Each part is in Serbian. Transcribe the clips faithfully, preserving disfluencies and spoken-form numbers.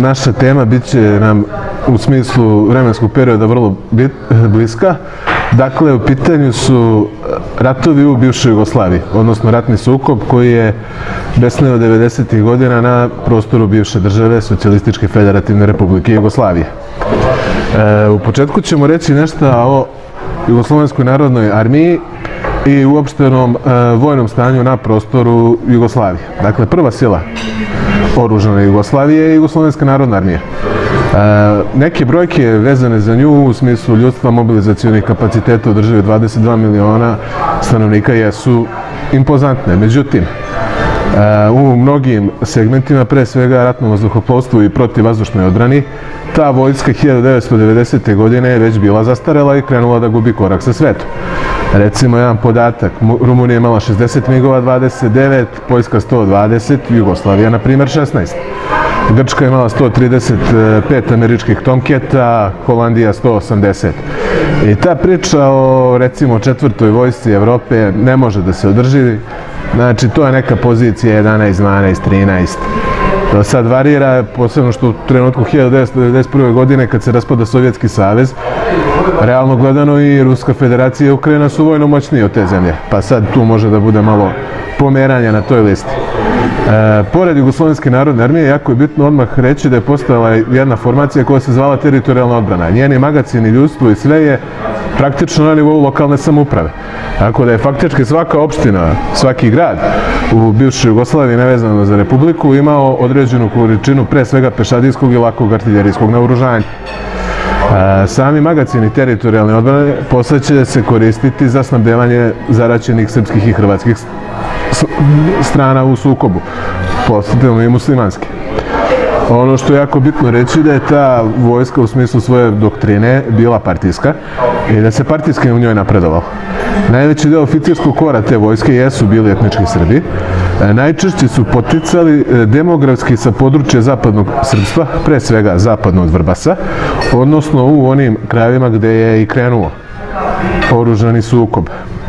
naša tema bit će nam u smislu vremenskog perioda vrlo bliska. Dakle, u pitanju su ratovi u bivšoj Jugoslaviji, odnosno ratni sukob koji je besneo devedesetih godina na prostoru bivše države Socijalističke federativne republike Jugoslavije. E, u početku ćemo reći nešto o Jugoslovenskoj narodnoj armiji i uopštenom e, vojnom stanju na prostoru Jugoslavije. Dakle, prva sila oružane Jugoslavije je Jugoslovenska narodna armija. E, neke brojke vezane za nju u smislu ljudstva, mobilizacionih kapaciteta u državi dvadeset dva miliona stanovnika jesu impozantne. Međutim, e, u mnogim segmentima, pre svega ratnom vazduhoplovstvu i protivvazdušnoj odbrani, ta vojska hiljadu devetsto devedesete. godine je već bila zastarela i krenula da gubi korak sa svetom. Recimo jedan podatak, Rumunija je imala šezdeset migova, dvadeset devet, Poljska sto dvadeset, Jugoslavija na primjer šesnaest. Grčka je imala sto trideset pet američkih Tomketa, Holandija sto osamdeset. I ta priča o recimo četvrtoj vojsci Evrope ne može da se održi. Znači to je neka pozicija jedanaest, dvanaest, trinaest. To sad varira, posebno što u trenutku hiljadu devetsto devedeset prve. godine kad se raspada Sovjetski savez, realno gledano i Ruska federacija i Ukrajina su vojno moćniji od te zemlje. Pa sad tu može da bude malo pomeranja na toj listi. E, pored Jugoslovenske narodne armije, jako je bitno odmah reći da je postojala jedna formacija koja se zvala teritorijalna odbrana. Njeni magacini, ljudstvo i sve je praktično na nivou lokalne samouprave. Tako da je faktički svaka opština, svaki grad u bivšoj Jugoslaviji nevezano za republiku imao određenu količinu pre svega pešadijskog i lakog artiljerijskog naoružanja. E, sami magacini teritorijalne odbrane posle će se koristiti za snabdevanje zaraćenih srpskih i hrvatskih strana u sukobu, posebno i muslimanske. Ono što je jako bitno reći da je ta vojska u smislu svoje doktrine bila partijska i da se partijski u njoj napredovalo. Najveći deo oficirskog kora te vojske jesu bili etnički Srbi. Najčešće su poticali demografski sa područja zapadnog srpstva, pre svega zapadno od Vrbasa, odnosno u onim krajevima gde je i krenuo oružani sukob.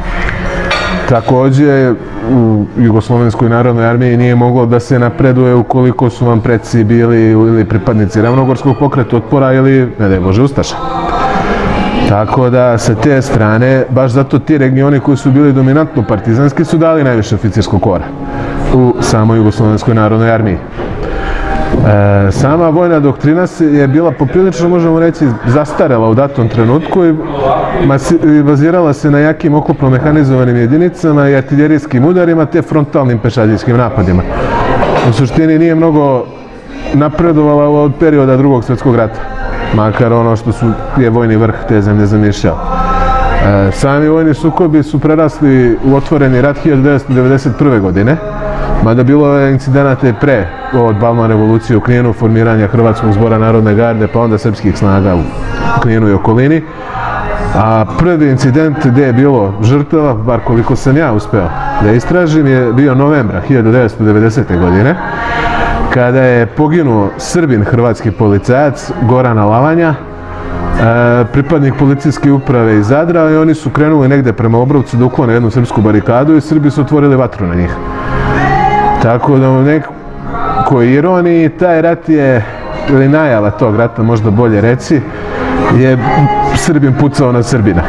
Takođe, u Jugoslovenskoj narodnoj armiji nije moglo da se napreduje ukoliko su vam preci bili ili pripadnici Ravnogorskog pokreta otpora ili, ne daj Bože, ustaša. Tako da, sa te strane, baš zato ti regioni koji su bili dominantno partizanski su dali najviše oficirskog kora u samoj Jugoslovenskoj narodnoj armiji. E, sama vojna doktrina je bila poprilično, možemo reći, zastarela u datom trenutku i bazirala se na jakim oklopno mehanizovanim jedinicama i artiljerijskim udarima te frontalnim pešadijskim napadima. U suštini nije mnogo napredovala od perioda Drugog svjetskog rata, makar ono što su, je vojni vrh te zemlje zamišljao. E, sami vojni sukobi su prerasli u otvoreni rat hiljadu devetsto devedeset prve. godine, mada bilo je incidenata i pre od Balma revolucije u Kninu, formiranja Hrvatskog zbora narodne garde, pa onda srpskih snaga u Kninu i okolini. A prvi incident gde je bilo žrtava, bar koliko sam ja uspeo da istražim, je bio novembra hiljadu devetsto devedesete. godine, kada je poginuo Srbin hrvatski policajac Goran Alavanja, pripadnik policijske uprave iz Zadra, i oni su krenuli negde prema Obrovcu da uklone jednu srpsku barikadu i Srbi su otvorili vatru na njih. Tako da u nekoj ironiji taj rat je, ili najava tog rata, možda bolje reći, je Srbin pucao na Srbina.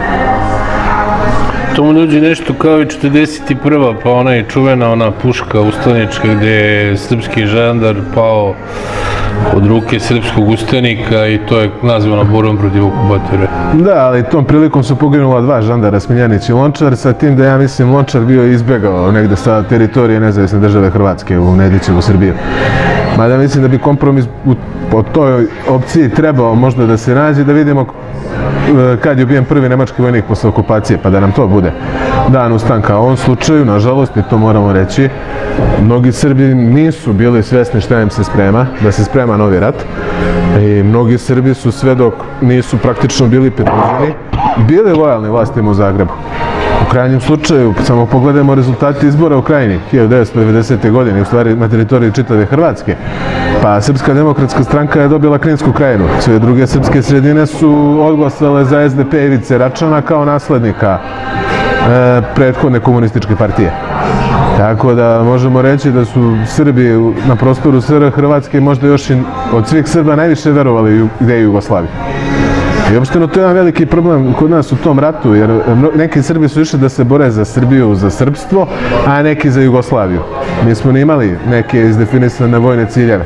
To mu dođe nešto kao i četrdeset prva. pa ona je čuvena ona puška ustanička gde je srpski žandar pao od ruke srpskog ustanika i to je nazvano borbom protiv okupatora. Da, ali tom prilikom su poginula dva žandara, Smiljanić i Lončar, sa tim da ja mislim Lončar bio izbegao negde sa teritorije nezavisne države Hrvatske u Nedićevu Srbiju. Mada mislim da bi kompromis po toj opciji trebao možda da se nađe, da vidimo kad je ubijen prvi nemački vojnik posle okupacije, pa da nam to bude dan ustanka. U ovom slučaju, nažalost, i to moramo reći, mnogi Srbi nisu bili svesni šta im se sprema, da se sprema novi rat. I mnogi Srbi su sve dok nisu praktično bili pridruženi, bili lojalni vlastima u Zagrebu. U krajnjem slučaju, samo pogledajmo rezultati izbora u Krajini hiljadu devetsto devedesete. godine, u stvari na teritoriji čitave Hrvatske. Pa Srpska demokratska stranka je dobila Krinsku Krajinu. Sve druge srpske sredine su odglasale za S D P Ivice Račana kao naslednika e, prethodne komunističke partije. Tako da možemo reći da su Srbi na prostoru S R Hrvatske možda još i od svih Srba najviše verovali u ideju Jugoslavije. I uopšteno to je jedan veliki problem kod nas u tom ratu, jer neki Srbi su išli da se bore za Srbiju, za srpstvo, a neki za Jugoslaviju. Mi smo ne imali neke izdefinisane vojne ciljeve.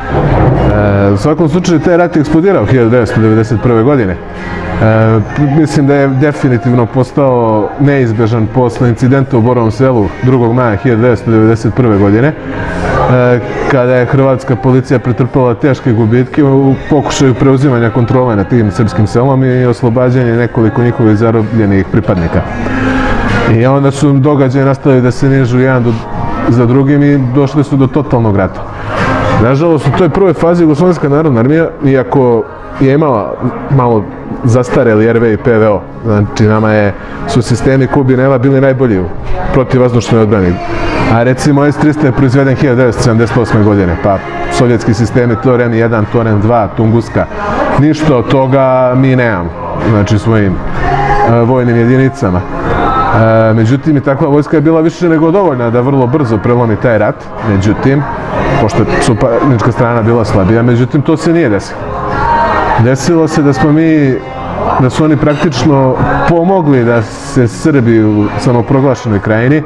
U svakom slučaju, taj rat je eksplodirao hiljadu devetsto devedeset prve. godine. E, mislim da je definitivno postao neizbežan posle incidenta u Borovom Selu drugog maja hiljadu devetsto devedeset prve. godine, e, kada je hrvatska policija pretrpela teške gubitke u pokušaju preuzimanja kontrole nad tim srpskim selom i oslobađanje nekoliko njihovih zarobljenih pripadnika. I onda su događaje nastavili da se nižu jedan do, za drugim i došli su do totalnog rata. Nažalost, u toj prvoj fazi Jugoslovenska narodna armija, iako je imala malo zastareli R V i P V O, znači nama je, su sistemi Kubineva bili najbolji u protivvazdušnoj odbrani. A recimo S tristo je proizveden hiljadu devetsto sedamdeset osme. godine, pa sovjetski sistemi Toren jedan, Toren dva, Tunguska, ništa od toga mi nemamo, znači svojim uh, vojnim jedinicama. E, međutim, i takva vojska je bila više nego dovoljna da vrlo brzo prelomi taj rat, međutim, pošto je suparnička strana bila slabija, međutim, to se nije desilo. Desilo se da smo mi, da su oni praktično pomogli da se Srbi u samoproglašenoj krajini e,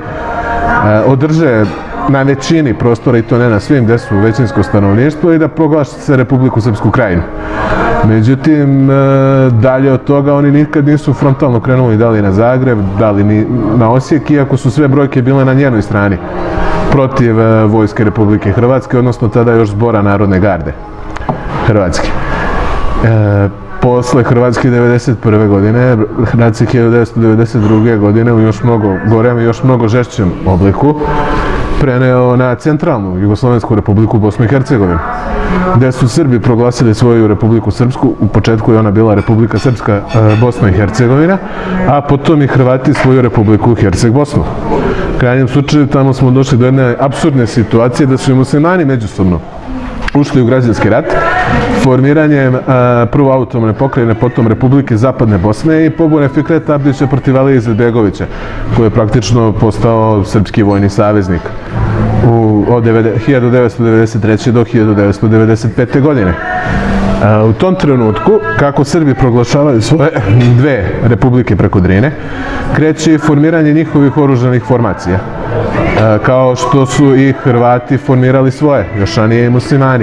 održe na većini prostora, i to ne na svim, gde su većinsko stanovništvo, i da proglaše se Republiku Srpsku krajinu. Međutim, dalje od toga oni nikad nisu frontalno krenuli da li na Zagreb, da li ni na Osijek, iako su sve brojke bile na njenoj strani protiv vojske Republike Hrvatske, odnosno tada još Zbora Narodne garde Hrvatske. E, posle Hrvatske devedeset prve. godine, Hrvatske hiljadu devetsto devedeset druge. godine u još mnogo gorem i još mnogo žešćem obliku preneo na centralnu Jugoslovensku republiku Bosnu i Hercegovinu, gde su Srbi proglasili svoju Republiku Srpsku. U početku je ona bila Republika Srpska Bosna i Hercegovina, a potom i Hrvati svoju Republiku Herceg-Bosnu. U krajnjem slučaju tamo smo došli do jedne apsurdne situacije da su i muslimani međusobno ušli u građanski rat, formiranjem prvo autonomne pokrajine, potom Republike Zapadne Bosne i pobune Fikreta Abdića protiv Alije Izetbegovića, koji je praktično postao srpski vojni saveznik u, od hiljadu devetsto devedeset treće. do hiljadu devetsto devedeset pete. godine. U tom trenutku, kako Srbi proglašavaju svoje dve republike preko Drine, kreće i formiranje njihovih oružanih formacija, kao što su i Hrvati formirali svoje, još ranije i muslimani.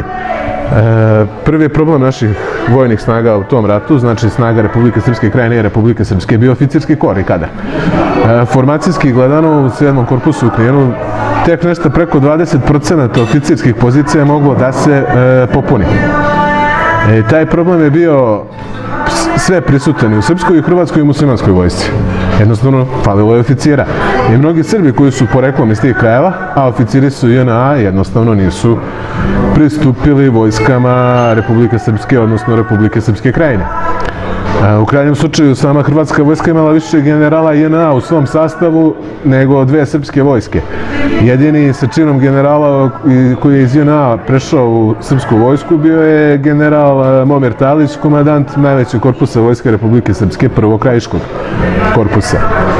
Prvi problem naših vojnih snaga u tom ratu, znači snaga Republike Srpske krajine i Republike Srpske, bio oficirski kor i kadar. Formacijski gledano u sedmom korpusu u Kninu, tek nešto preko dvadeset procenata oficirskih pozicija je moglo da se popuni. E, taj problem je bio sve prisutan i u srpskoj, i hrvatskoj i muslimanskoj vojsci. Jednostavno, falilo je oficira. I mnogi Srbi koji su poreklom iz tih krajeva, a oficiri su J N A, jednostavno nisu pristupili vojskama Republike Srpske, odnosno Republike Srpske krajine. U krajnjem slučaju, sama hrvatska vojska imala više generala J N A u svom sastavu nego dve srpske vojske. Jedini sa činom generala koji je iz J N A prešao u srpsku vojsku bio je general Momir Talić, komandant najvećeg korpusa vojske Republike Srpske, prvog krajiškog korpusa.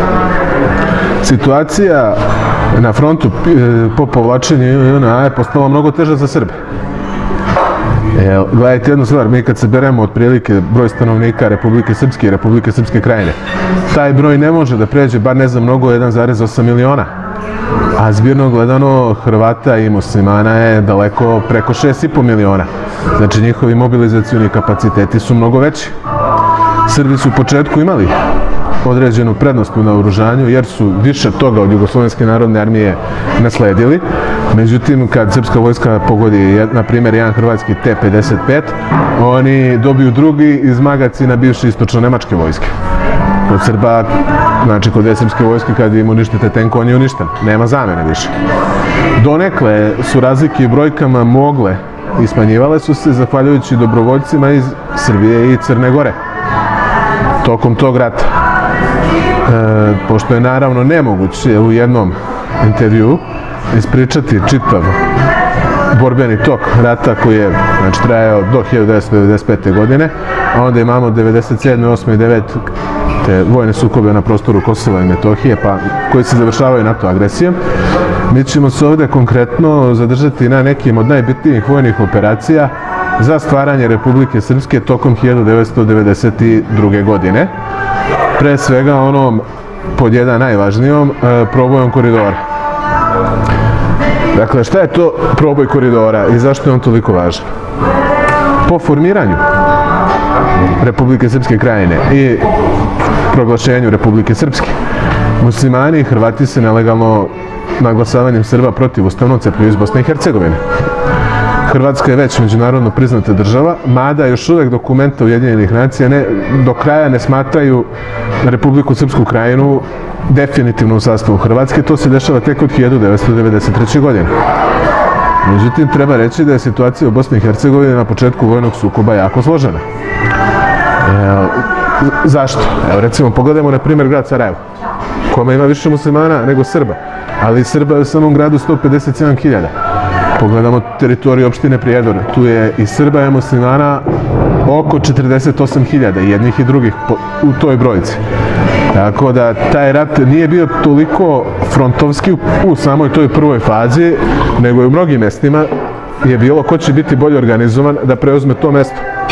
Situacija na frontu po povlačenju J N A je postala mnogo teža za Srbe. E, gledajte jednu stvar, mi kad se beremo otprilike broj stanovnika Republike Srpske i Republike Srpske krajine, taj broj ne može da pređe, bar ne znam mnogo, jedan zarez osam miliona. A zbirno gledano Hrvata i muslimana je daleko preko šest i po miliona. Znači njihovi mobilizacioni kapaciteti su mnogo veći. Srbi su u početku imali određenu prednost u naoružanju, jer su više toga od Jugoslovenske narodne armije nasledili. Međutim, kad srpska vojska pogodi, na primjer, jedan hrvatski T pedeset pet, oni dobiju drugi iz magacina bivše istočno-nemačke vojske. Kod Srba, znači kod dve srpske vojske, kad im uništite tenko, on je uništen. Nema zamene više. Donekle su razlike u brojkama mogle i smanjivale su se zahvaljujući dobrovoljcima iz Srbije i Crne Gore tokom tog rata. E, pošto je naravno nemoguće u jednom intervju ispričati čitav borbeni tok rata koji je, znači, trajao do hiljadu devetsto devedeset pete. godine, a onda imamo devedeset sedme, osme i devete. vojne sukobe na prostoru Kosova i Metohije, pa koji se završavaju NATO agresijom. Mi ćemo se ovdje konkretno zadržati na nekim od najbitnijih vojnih operacija za stvaranje Republike Srpske tokom hiljadu devetsto devedeset druge. godine. Pre svega onom pod jedan najvažnijom probojom koridora. Dakle, šta je to proboj koridora i zašto je on toliko važan? Po formiranju Republike Srpske krajine i proglašenju Republike Srpske, muslimani i Hrvati se nelegalno naglasavanjem Srba protiv ustavno cepljaju iz Bosne i Hercegovine. Hrvatska je već međunarodno priznata država, mada još uvek dokumenta Ujedinjenih nacija ne, do kraja ne smatraju Republiku Srpsku krajinu definitivno u sastavu Hrvatske. To se dešava tek od hiljadu devetsto devedeset treće. godine. Međutim, treba reći da je situacija u Bosni i Hercegovini na početku vojnog sukoba jako složena. E, zašto? Evo, recimo, pogledajmo na primjer grad Sarajevo, kome ima više muslimana nego Srba, ali Srba je u samom gradu sto pedeset sedam hiljada. Pogledamo teritoriju opštine Prijedor, tu je i Srba i muslimana oko četrdeset osam hiljada, jednih i drugih u toj brojici. Tako da taj rat nije bio toliko frontovski u samoj toj prvoj fazi, nego i u mnogim mjestima je bilo ko će biti bolje organizovan da preuzme to mjesto.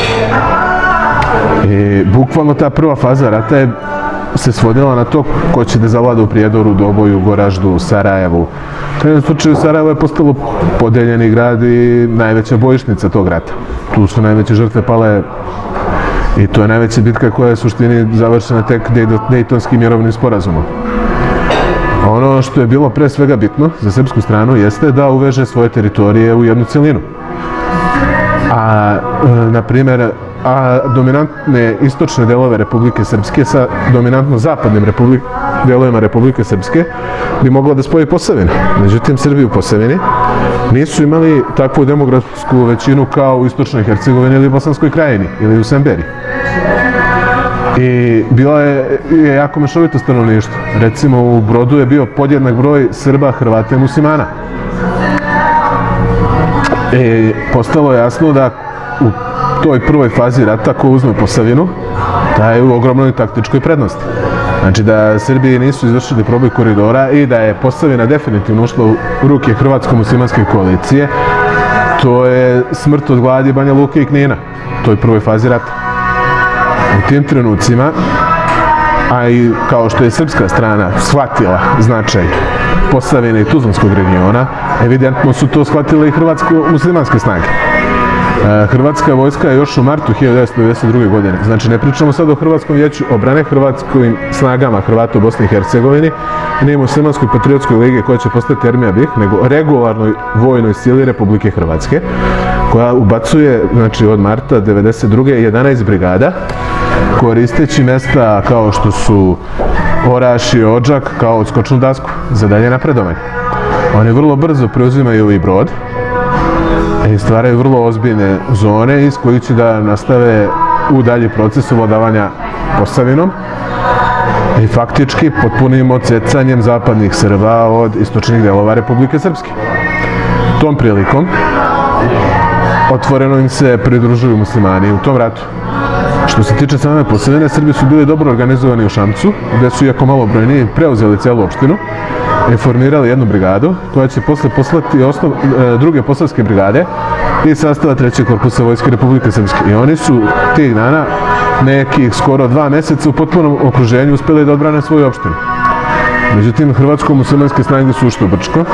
I bukvalno ta prva faza rata je se svodila na to ko će da zavlada u Prijedoru, Doboju, Goraždu, Sarajevu. U tom slučaju Sarajevo je postalo podeljeni grad i najveća bojišnica tog rata. Tu su najveće žrtve pale i to je najveća bitka koja je u suštini završena tek Dejtonskim mirovnim sporazumom. Ono što je bilo pre svega bitno za srpsku stranu jeste da uveže svoje teritorije u jednu celinu. A, na primjer, a dominantne istočne delove Republike Srpske sa dominantno zapadnim republik, delovima Republike Srpske bi mogla da spoji Posavinu. Međutim, Srbi u Posavini nisu imali takvu demografsku većinu kao u istočnoj Hercegovini ili Bosanskoj krajini ili u Semberi. I bilo je, je jako mešovito stanovništvo. Recimo u Brodu je bio podjednak broj Srba, Hrvata i muslimana. I postalo je jasno da u toj prvoj fazi rata ko uzme Posavinu, da je u ogromnoj taktičkoj prednosti. Znači da Srbiji nisu izvršili proboj koridora i da je Posavina definitivno ušla u ruke Hrvatsko-muslimanske koalicije, to je smrt od gladi Banja Luke i Knina u toj prvoj fazi rata. U tim trenucima, a i kao što je srpska strana shvatila značaj Posavine i Tuzlanskog regiona, evidentno su to shvatile i hrvatsko-muslimanske snage. Hrvatska vojska je još u martu hiljadu devetsto devedeset druge. godine. Znači, ne pričamo sad o Hrvatskom vijeću obrane, hrvatskim snagama Hrvata u Bosni i Hercegovini, ni muslimanskoj patriotskoj lige koja će postati Armija BiH, nego regularnoj vojnoj sili Republike Hrvatske, koja ubacuje, znači, od marta devedeset druge. jedanaest brigada, koristeći mjesta kao što su Oraš i Odžak kao odskočnu dasku za dalje napredovanje. Oni vrlo brzo preuzimaju i Brod i stvaraju vrlo ozbiljne zone iz kojih će da nastave u dalji proces ovladavanja Posavinom i faktički potpunim odsecanjem zapadnih Srba od istočnih delova Republike Srpske. Tom prilikom otvoreno im se pridružuju muslimani u tom ratu. Što se tiče same Posavine, Srbi su bili dobro organizovani u Šamcu, gde su, iako malo brojniji, preuzeli celu opštinu i formirali jednu brigadu koja će posle poslati osnov, e, druge posavske brigade i sastava trećeg korpusa Vojske Republike Srpske. I oni su tih dana, nekih skoro dva meseca u potpunom okruženju, uspeli da odbrane svoju opštinu. Međutim, hrvatsko-muslimanske snage su ušli u Brčko.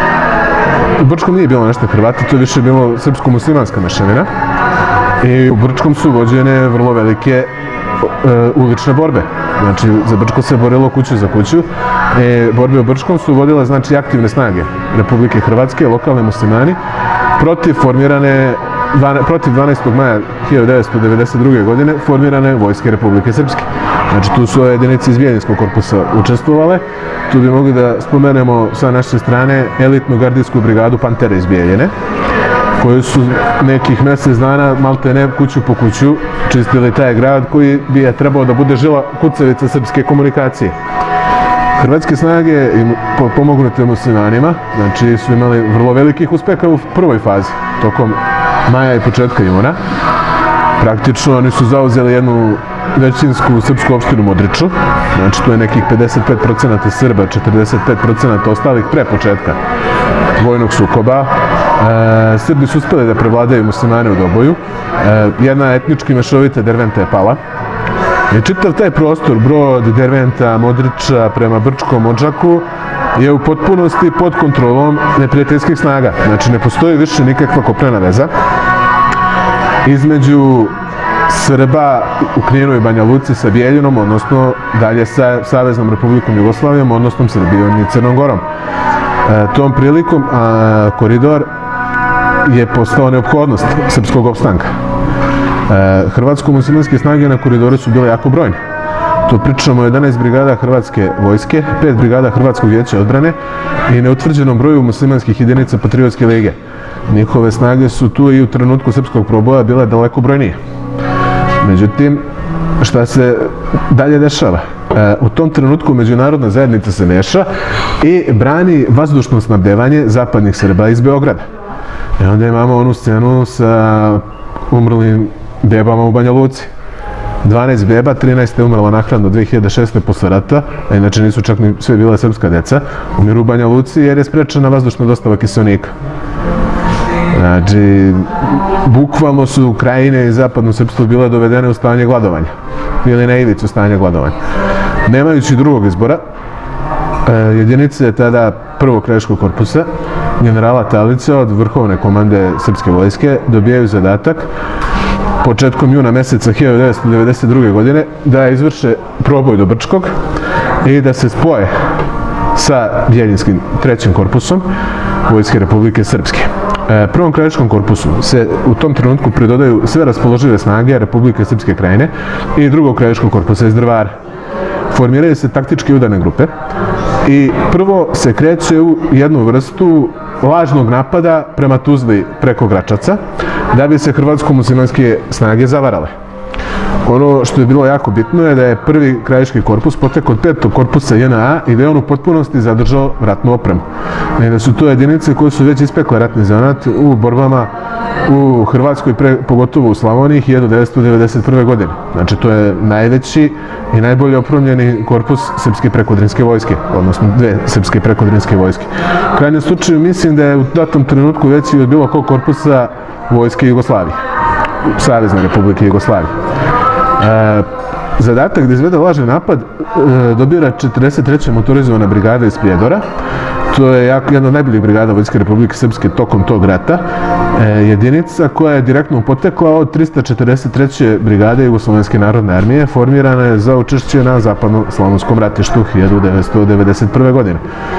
U Brčkom nije bilo nešto Hrvata, to je više bilo srpsko-muslimanska mešavina. I u Brčkom su vođene vrlo velike e, ulične borbe. Znači, za Brčko se borilo kuću za kuću. E, borbe u Brčkom su vodile, znači, aktivne snage Republike Hrvatske, lokalne muslimani, protiv formirane, protiv dvanaestog maja hiljadu devetsto devedeset druge. godine formirane Vojske Republike Srpske. Znači, tu su jedinice iz Bijeljinskog korpusa učestvovale. Tu bi mogli da spomenemo sa naše strane elitnu gardijsku brigadu Pantere iz Bijeljine, koji su nekih mjesec dana malte ne kuću po kuću čistili taj grad koji bi je trebao da bude žila kucavica srpske komunikacije. Hrvatske snage pomognute muslimanima, znači su imali vrlo velikih uspeha u prvoj fazi, tokom maja i početka juna. Praktično oni su zauzeli jednu većinsku srpsku opštinu Modriču, znači to je nekih pedeset pet procenata Srba, četrdeset pet procenata ostalih pre početka vojnog sukoba. E, Srbi su uspeli da prevladaju muslimane u Doboju, e, jedna etnički mešovita Derventa je pala. I čitav taj prostor, Brod, Derventa, Modriča prema Brčkom, Odžaku, je u potpunosti pod kontrolom neprijateljskih snaga. Znači ne postoji više nikakva kopnena veza između Srba u Kninu i Banja Luci sa Bijeljinom, odnosno dalje sa Saveznom Republikom Jugoslavijom, odnosno Srbijom i Crnom Gorom. E, tom prilikom a, koridor je postao neophodnost srpskog opstanka. E, Hrvatsko-muslimanske snage na koridoru su bile jako brojne. To pričamo o jedanaest brigada Hrvatske vojske, pet brigada Hrvatskog vijeća odbrane i neutvrđenom broju muslimanskih jedinica Patriotske lige. Njihove snage su tu i u trenutku srpskog proboja bile daleko brojnije. Međutim, šta se dalje dešava? E, u tom trenutku međunarodna zajednica se meša i brani vazdušno snabdevanje zapadnih Srba iz Beograda. I onda imamo onu scenu sa umrlim bebama u Banja Luci. dvanaest beba, trinaest je umrla naknadno dve hiljade šeste. posle rata, a inače nisu čak ni sve bile srpska deca, umiru u Banja Luci jer je sprečena vazdušna dostava kiseonika. Znači, bukvalno su Krajine i zapadno srpstvo bile dovedene u stanje gladovanja. Ili na ivicu stanja gladovanja. Nemajući drugog izbora, jedinice tada prvog krajiškog korpusa, generala Talića od vrhovne komande srpske vojske, dobijaju zadatak početkom juna meseca hiljadu devetsto devedeset druge. godine da izvrše proboj do Brčkog i da se spoje sa Bjeljinskim trećim korpusom Vojske Republike Srpske. Prvom krajiškom korpusu se u tom trenutku pridodaju sve raspoložive snage Republike Srpske Krajine i drugog krajiškog korpusa iz Drvara. Formiraju se taktičke udarne grupe i prvo se kreće u jednu vrstu lažnog napada prema Tuzli preko Gračaca, da bi se hrvatsko-muslimanske snage zavarale. Ono što je bilo jako bitno je da je prvi krajiški korpus potekao od petog korpusa J N A i da je on u potpunosti zadržao ratnu opremu. I da su to jedinice koje su već ispekle ratni zanat u borbama u Hrvatskoj, pre, pogotovo u Slavoniji, hiljadu devetsto devedeset prve. godine. Znači to je najveći i najbolje opremljeni korpus srpske prekodrinske vojske, odnosno dve srpske prekodrinske vojske. U krajnjem slučaju mislim da je u datom trenutku veći od bilo kog korpusa vojske Jugoslavije, Savezne Republike Jugoslavije. E, zadatak da izvede lažni napad e, dobira četrdeset treća motorizovana brigada iz Prijedora. To je jako, jedna od najboljih brigada Vojske Republike Srpske tokom tog rata. E, jedinica koja je direktno potekla od trista četrdeset treće brigade Jugoslovenske narodne armije, formirana je za učešće na zapadno-slavonskom ratištu hiljadu devetsto devedeset prve. godine.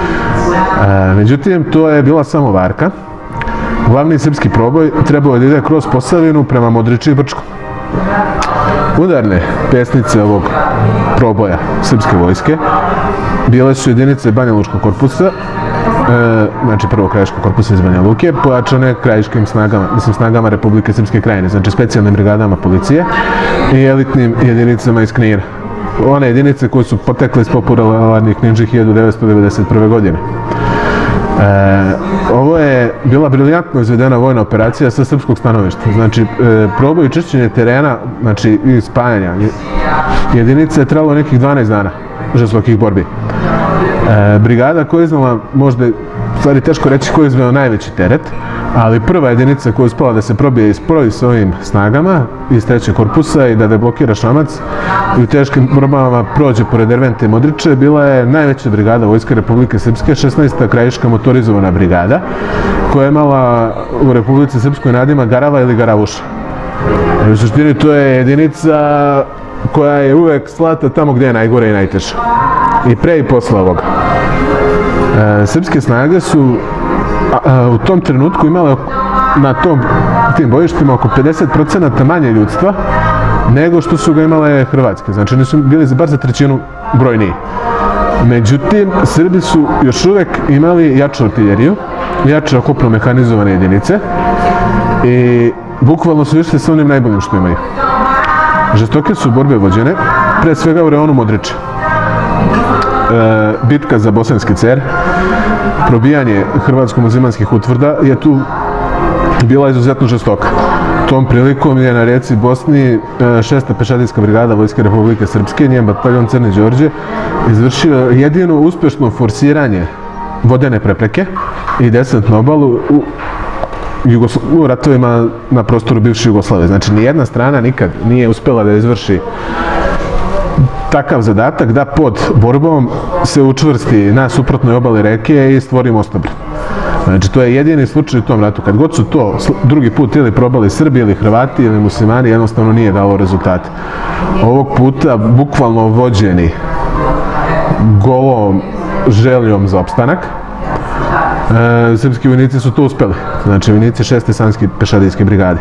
E, međutim, to je bila samo varka. Glavni srpski proboj trebao je da ide kroz Posavinu prema Modriči i Brčkom. Udarne pesnice ovog proboja srpske vojske bile su jedinice Banja Lučkog korpusa, e, znači prvog krajiškog korpusa iz Banja Luke, pojačane krajiškim snagama, mislim snagama Republike Srpske Krajine, znači specijalnim brigadama policije i elitnim jedinicama iz Knina. One jedinice koje su potekle iz popularnih Kninđi hiljadu devetsto devedeset prve. godine. E, ovo je bila briljantno izvedena vojna operacija sa srpskog stanovišta. Znači, e, proboj i čišćenje terena, znači i spajanja jedinice je trebalo nekih dvanaest dana žestokih borbi. E, brigada koja je iznala, možda, stvari teško reći ko je izveo najveći teret, ali prva jedinica koja je uspela da se probije i spoji s ovim snagama iz trećeg korpusa i da deblokira Šamac i u teškim borbama prođe pored Dervente i Modriče, bila je najveća brigada Vojske Republike Srpske, šesnaesta krajiška motorizovana brigada, koja je imala u Republici Srpskoj nadima Garava ili Garavuša. U suštini to je jedinica koja je uvek slata tamo gdje je najgore i najteže. I pre i posle ovoga. E, srpske snage su a, a, u tom trenutku imale na tom, tim bojištima oko pedeset procenata manje ljudstva nego što su ga imale hrvatske. Znači oni su bili bar za trećinu brojniji. Međutim, Srbi su još uvek imali jaču artiljeriju, jače okupno mehanizovane jedinice i bukvalno su išli sa onim najboljim što imaju. Žestoke su borbe vođene, pre svega u reonu Modriče. E, bitka za Bosanski cer, probijanje hrvatsko-muslimanskih utvrda je tu bila izuzetno žestoka. Tom prilikom je na rijeci Bosni šesta pešadijska brigada Vojske Republike Srpske, njen bataljon Crne Đorđe, izvršio jedino uspešno forsiranje vodene prepreke i desant na obalu u, u ratovima na prostoru bivše Jugoslavije. Znači, nijedna strana nikad nije uspjela da izvrši takav zadatak da pod borbom se učvrsti na suprotnoj obali reke i stvori mostobran. Znači, to je jedini slučaj u tom ratu. Kad god su to drugi put ili probali Srbi ili Hrvati ili muslimani, jednostavno nije dalo rezultate. Ovog puta, bukvalno vođeni golom željom za opstanak, e, srpski vojnici su to uspeli. Znači, vojnici šeste sanjske pešadijske brigade.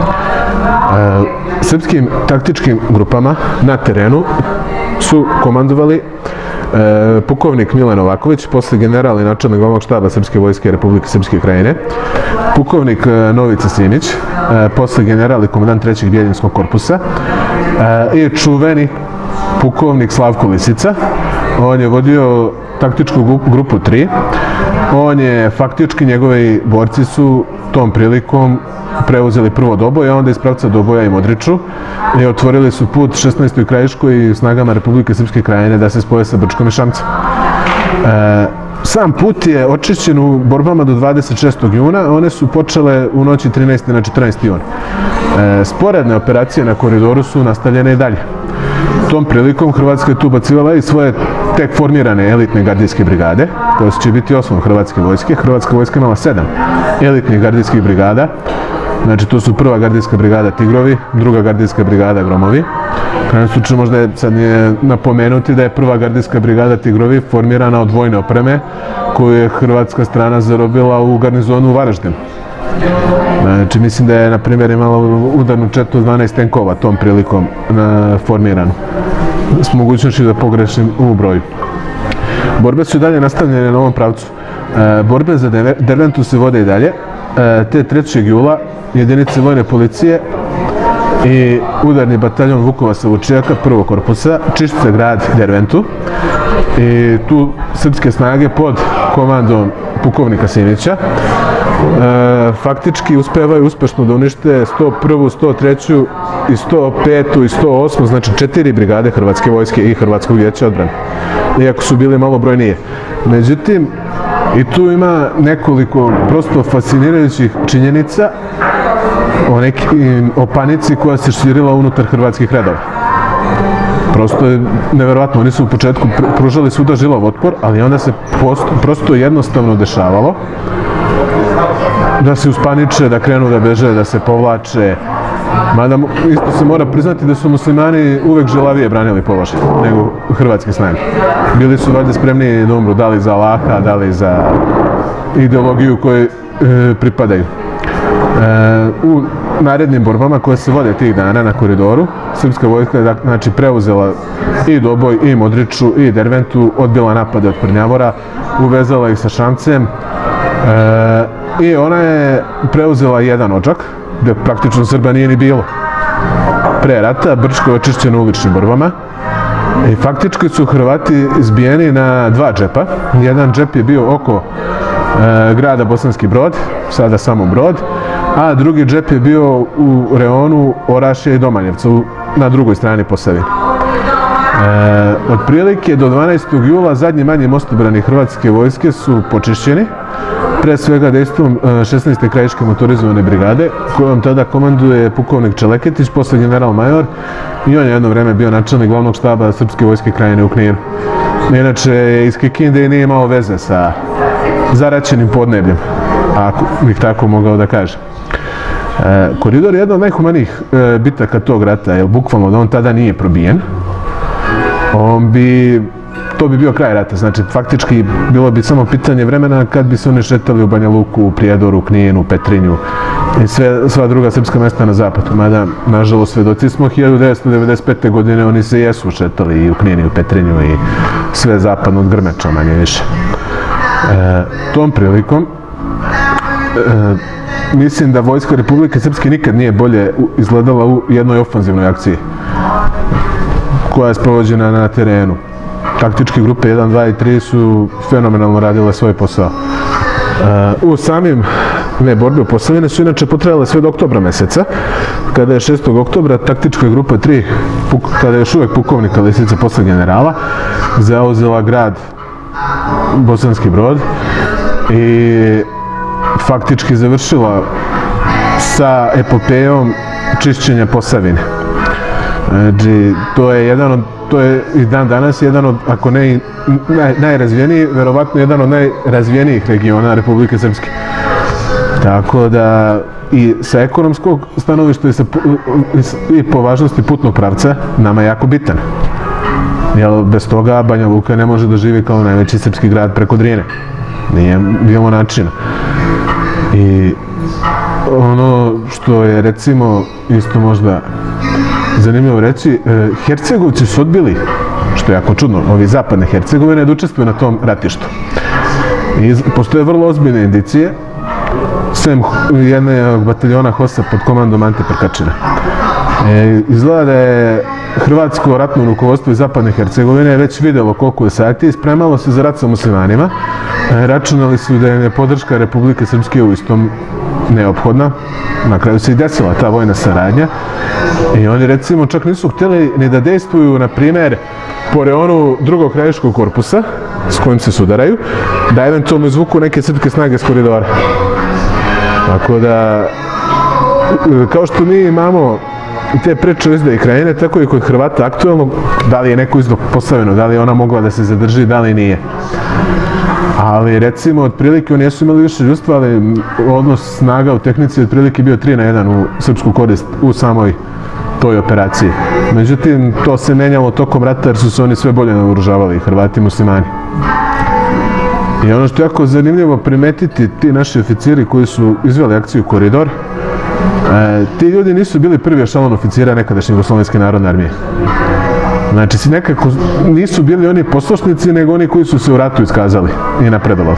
E, srpskim taktičkim grupama na terenu su komandovali E, pukovnik Milan Novaković, posle general i načelnik glavnog štaba Srpske vojske Republike Srpske Krajine, pukovnik e, Novica Simić, e, posle general i komandant trećeg Bijeljinskog korpusa e, i čuveni pukovnik Slavko Lisica. On je vodio taktičku grupu tri. On je faktički, njegovi borci su tom prilikom preuzeli prvo doboj, a onda iz pravca Doboja i Modriču i otvorili su put šesnaestoj Krajiškoj i snagama Republike Srpske Krajine da se spoje sa Brčkom i Šamcem. E, sam put je očišćen u borbama do dvadeset šestog juna, one su počele u noći trinaestog na četrnaesti jun. E, sporedne operacije na koridoru su nastavljene i dalje. Tom prilikom Hrvatska je tu bacivala i svoje tek formirane elitne gardijske brigade, koje će biti osnov Hrvatske vojske. Hrvatska vojska imala sedam elitnih gardijskih brigada. Znači, to su prva gardijska brigada Tigrovi, druga gardijska brigada Gromovi. U krajnjem slučaju možda je sad nije napomenuti da je prva gardijska brigada Tigrovi formirana od vojne opreme koju je hrvatska strana zarobila u garnizonu u Varaždinu. Znači, mislim da je, na primjer, imala udarnu četu dvanaest tenkova tom prilikom formiranu. S mogućnošću da pogrešim u broju. Borbe su i dalje nastavljene na ovom pravcu. Borbe za Derventu se vode i dalje. Te trećeg jula jedinice vojne policije i udarni bataljon Vukovaca Vučijaka prvog korpusa čišće grad Derventu i tu srpske snage pod komandom pukovnika Simića e, faktički uspevaju uspešno da unište sto prvu, sto treću i sto petu i sto osmu, znači četiri brigade Hrvatske vojske i Hrvatskog vijeća odbrane, iako su bili malo brojnije. Međutim, i tu ima nekoliko prosto fascinirajućih činjenica o, neki, o panici koja se širila unutar hrvatskih redova. Prosto je neverovatno, oni su u početku pružali svuda žilav otpor, ali onda se posto, prosto jednostavno dešavalo da se uspaniče, da krenu da beže, da se povlače. Mada isto se mora priznati da su muslimani uvek želavije branili položaj nego hrvatske snage. Bili su valjda spremni da umru, da li za Allaha, da li za ideologiju koju e, pripadaju. E, u narednim borbama koje se vode tih dana na koridoru, srpska vojska je znači, preuzela i Doboj, i Modriču, i Derventu, odbila napade od Prnjavora, uvezala ih sa Šamcem e, i ona je preuzela jedan Odžak, gde praktično Srba nije ni bilo. Pre rata Brčko je očišćeno uličnim borbama i faktički su Hrvati zbijeni na dva džepa. Jedan džep je bio oko e, grada Bosanski Brod, sada samo Brod, a drugi džep je bio u reonu Orašja i Domannjevca, na drugoj strani Posavine. E, otprilike do dvanaestog jula zadnji manji mostobrani Hrvatske vojske su počišćeni, pre svega dejstvom šesnaeste Krajiške motorizovane brigade, kojom tada komanduje pukovnik Čeleketić, posle general major, i on je jedno vreme bio načelnik glavnog štaba Srpske vojske Krajine u Kninu. Inače, iz Kikinde nije imao veze sa zaraćenim podnebljem, ako bih tako mogao da kažem. E, koridor je jedna od najhumanijih e, bitaka tog rata, jer bukvalno da on tada nije probijen, on bi, to bi bio kraj rata. Znači, faktički bilo bi samo pitanje vremena kad bi se oni šetali u Banja Luku, u Prijedoru, u Kninu, Petrinju i sve, sva druga srpska mesta na zapadu. Mada, nažalost, svedoci smo hiljadu devetsto devedeset pete. godine oni se jesu šetali i u Kninu, i u Petrinju i sve zapadno od Grmeča, manje više. E, tom prilikom, e, mislim da Vojska Republike Srpske nikad nije bolje izgledala u jednoj ofanzivnoj akciji koja je sprovođena na terenu. Taktičke grupe jedan, dva i tri su fenomenalno radile svoj posao. U samim ne borbe u Posavini su inače potrajale sve do oktobra meseca, kada je šestog oktobra taktička grupa tri, kada je još uvek pukovnika Lisica posle generala, zauzela grad Bosanski Brod i faktički završila sa epopejom čišćenja Posavine. Znači, to je jedan od, to je i dan danas jedan od, ako ne i naj, najrazvijeniji, verovatno jedan od najrazvijenijih regiona Republike Srpske. Tako da i sa ekonomskog stanovišta i, sa, i po važnosti putnog pravca nama je jako bitan. Jer bez toga Banja Luka ne može da živi kao najveći srpski grad preko Drine. Nije bilo načina. I ono što je recimo isto možda zanimljivo reći, Hercegovci su odbili, što je jako čudno, ovi zapadne Hercegovine da učestvuju na tom ratištu. I postoje vrlo ozbiljne indicije, sem jedne bataljona Hosa pod komandom Ante Prkačina. E, izgleda da je hrvatsko ratno rukovodstvo iz zapadne Hercegovine već vidjelo koliko je sati i spremalo se za rat sa muslimanima. E, računali su da je podrška Republike Srpske u istom neophodna. Na kraju se i desila ta vojna saradnja. I oni recimo čak nisu htjeli ni da dejstvuju, na primjer, po reonu drugog krajiškog korpusa s kojim se sudaraju, da eventualno izvuku neke srpske snage s koridora. Tako da, kao što mi imamo te priče o izdaji Krajine, tako i kod Hrvata aktualno, da li je neko izdao Posavinu, da li je ona mogla da se zadrži, da li nije. Ali recimo, otprilike, oni jesu imali više ljudstva, ali odnos snaga u tehnici otprilike bio tri na jedan u srpsku korist u samoj toj operaciji. Međutim, to se menjalo tokom rata jer su se oni sve bolje naoružavali, Hrvati i muslimani. I ono što je jako zanimljivo primetiti, ti naši oficiri koji su izveli akciju Koridor, e, ti ljudi nisu bili prvi ešalon oficira nekadašnje Jugoslovenske narodne armije. Znači, si nekako nisu bili oni poslušnici, nego oni koji su se u ratu iskazali i napredovali.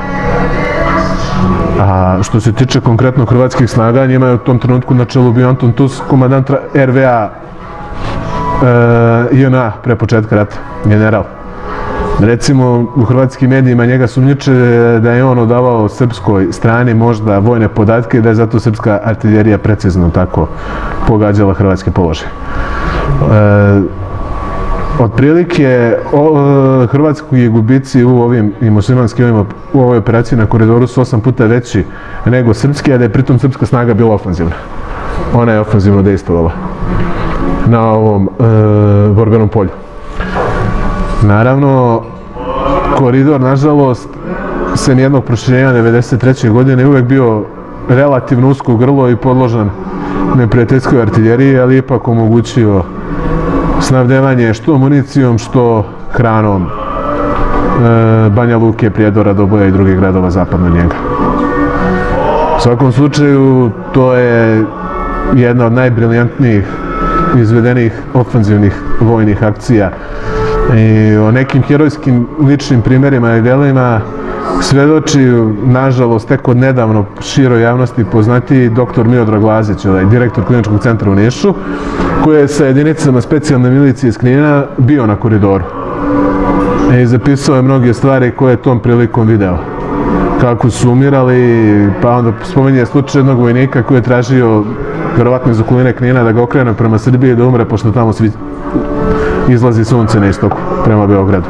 A što se tiče konkretno hrvatskih snaga, njima je u tom trenutku na čelu bio Anton Tus, komandant R V A e, I N A pre početka rata, general. Recimo, u hrvatskim medijima njega sumnjiče da je on odavao srpskoj strani možda vojne podatke i da je zato srpska artiljerija precizno tako pogađala hrvatske položaje. E, Otprilike, hrvatski gubici u ovim i muslimanski u ovoj operaciji na Koridoru su osam puta veći nego srpski, a da je pritom srpska snaga bila ofanzivna. Ona je ofanzivno dejstvovala na ovom e, borbenom polju. Naravno, Koridor, nažalost, sem jednog proširenja devedeset treće godine je uvek bio relativno usko grlo i podložan neprijateljskoj artiljeriji, ali ipak omogućio snabdevanje što municijom, što hranom e, Banja Luke, Prijedora, Doboja i drugih gradova zapadno njega. U svakom slučaju, to je jedna od najbriljantnijih izvedenih ofanzivnih vojnih akcija. I o nekim herojskim ličnim primjerima i delima svedoči, nažalost, tek od nedavno široj javnosti poznati doktor Miodrag Lazić, ovaj, direktor kliničkog centra u Nišu, koji je sa jedinicama specijalne milicije iz Knina bio na Koridoru. I zapisao je mnoge stvari koje je tom prilikom video. Kako su umirali, pa onda spominje slučaj jednog vojnika koji je tražio, verovatno iz okoline Knina, da ga okrene prema Srbiji i da umre, pošto tamo svi izlazi sunce na istoku, prema Beogradu.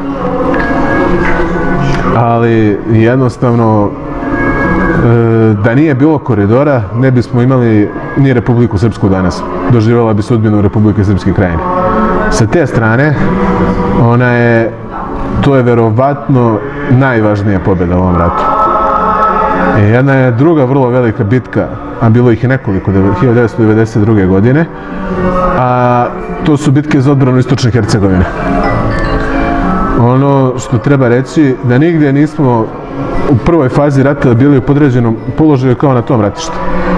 Ali jednostavno, da nije bilo Koridora, ne bismo imali ni Republiku Srpsku danas. Doživjela bi sudbinu Republike Srpske Krajine. Sa te strane, ona je, to je verovatno najvažnija pobjeda u ovom ratu. I jedna je druga vrlo velika bitka, a bilo ih i nekoliko, hiljadu devetsto devedeset druge. godine, a to su bitke za odbranu Istočne Hercegovine. Ono što treba reći, da nigdje nismo u prvoj fazi rata bili u podređenom položaju kao na tom ratištu.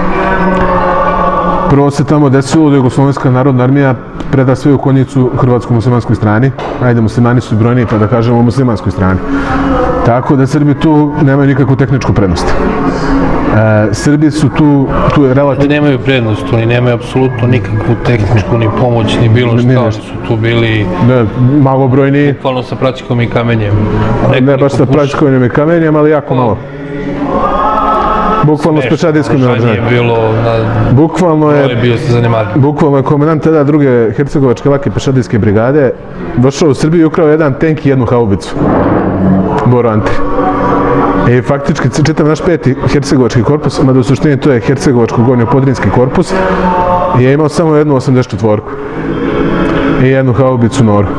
Prvo se tamo desilo da Jugoslovenska narodna armija preda svoju konjicu hrvatsko-muslimanskoj strani. Ajde, muslimani su brojniji, pa da kažemo muslimanskoj strani. Tako da Srbi tu nemaju nikakvu tehničku prednost. E, Srbi su tu, tu je relativno... Nemaju prednost, oni nemaju apsolutno nikakvu tehničku, ni pomoć, ni bilo šta. Oni su tu bili... Ne, malobrojni... Bukvalno sa praćikom i kamenjem. Ne baš sa praćikom i kamenjem, ali jako malo. bukvalno s pešadijskom naoružanje je bilo na... Bukvalno je... To je bio se zanimljiv. Bukvalno je komandant tada druge hercegovačke lake pešadijske brigade došao u Srbiju i ukrao jedan tank i jednu haubicu. Boro Ante. I faktički čitam naš peti hercegovački korpus, mada u suštini to je hercegovačko-gornjo-podrinski korpus, je imao samo jednu osamdeset četvorku i jednu haubicu Noru.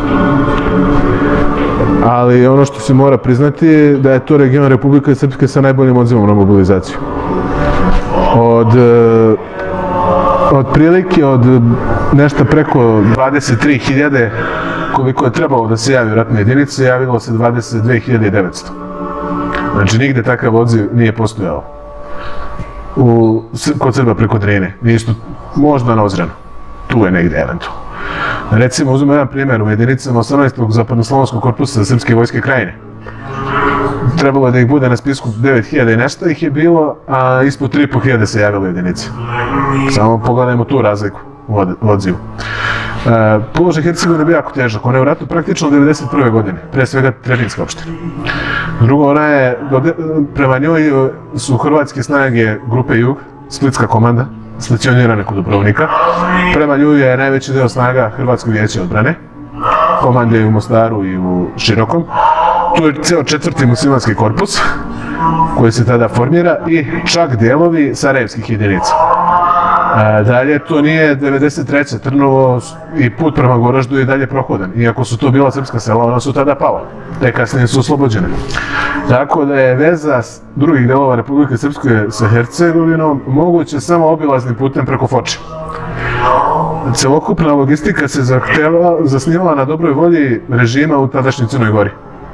Ali ono što se mora priznati je da je to region Republike Srpske sa najboljim odzivom na mobilizaciju. Od otprilike od nešto preko dvadeset tri hiljade koliko je trebalo da se javi u ratne jedinice, javilo se dvadeset dve hiljade devetsto. Znači, nigde takav odziv nije postojao u, kod Srba preko Drine. Nisu, možda na Ozranu. Tu je negde, eventualno. Recimo, uzmemo jedan primjer u jedinicama osamnaestog zapadnoslavonskog korpusa Srpske vojske Krajine. Trebalo je da ih bude na spisku devet hiljada i nešto ih je bilo, a ispod tri i po hiljade se javilo jedinice. Samo pogledajmo tu razliku u odzivu. E, položaj Hercegovine je bio jako težak. Ona je u ratu praktično devedeset prve godine, pre svega Trebinjska opština. Drugo, ona je, prema njoj su hrvatske snage grupe Jug, Splitska komanda, stacionirane kod Dubrovnika. Prema nju je najveći deo snaga Hrvatskog vijeća odbrane, komande u Mostaru i u Širokom. Tu je ceo četvrti muslimanski korpus, koji se tada formira, i čak delovi sarajevskih jedinica. Dalje, to nije devedeset treće Trnovo i put prema Goraždu je dalje prohodan. Iako su to bila srpska sela, ona su tada pala. Te kasnije su oslobođene. Tako da je veza drugih delova Republike Srpske sa Hercegovinom moguće samo obilaznim putem preko Foče. Celokupna logistika se zasnivala na dobroj volji režima u tadašnjoj Crnoj Gori.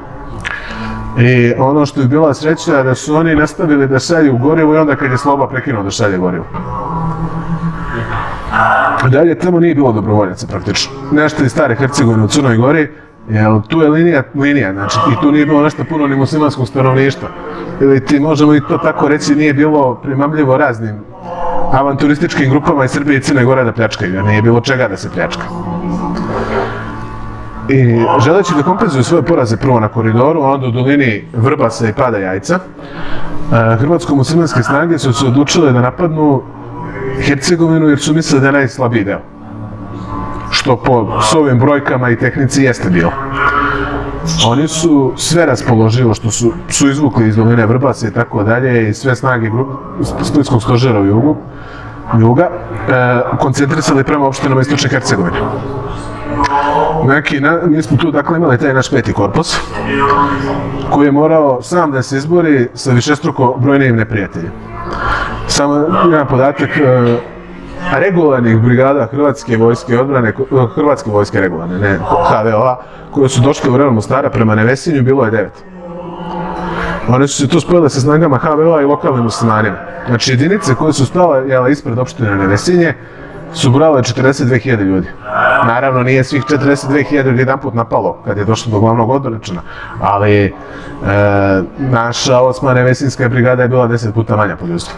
I ono što je bila sreća da su oni nastavili da šalju gorivo i onda kad je Sloba prekinuo da šalje gorivo. Dalje, tamo nije bilo dobrovoljaca praktično. Nešto iz stare Hercegovine u Crnoj Gori, jer tu je linija, linija, znači i tu nije bilo nešto puno ni muslimanskog stanovništva. Ili ti možemo i to tako reći, nije bilo primamljivo raznim avanturističkim grupama iz Srbije i Crne Gore da pljačkaju, jer nije bilo čega da se pljačka. I želeći da kompenzuju svoje poraze prvo na koridoru, a onda u dolini Vrbasa i Pada Jajca, hrvatsko-muslimanske snage su se odlučile da napadnu Hercegovinu jer su mislili da je najslabiji deo. Što po s ovim brojkama i tehnici jeste bilo. Oni su sve raspoloživo što su, su izvukli iz doline Vrbasa i tako dalje i sve snage Splitskog stožera u jugu, juga, e, koncentrisali prema opštinama istočne Hercegovine. Neki, na, mi smo tu dakle imali taj naš peti korpus, koji je morao sam da se izbori sa višestruko brojnijim neprijateljima. Samo jedan podatak, e, regularnih brigada Hrvatske vojske odbrane, Hrvatske vojske regularne, ne H V O A, koje su došle u rejon Mostara prema Nevesinju, bilo je devet. One su se tu spojile sa snagama H V O A i lokalnim muslimanima. Znači jedinice koje su stale jela ispred opštine Nevesinje su brale četrdeset dve hiljade ljudi. Naravno nije svih četrdeset dve hiljade jedan put napalo kad je došlo do glavnog odbrečana, ali e, naša osma Nevesinska brigada je bila deset puta manja po ljudstvu.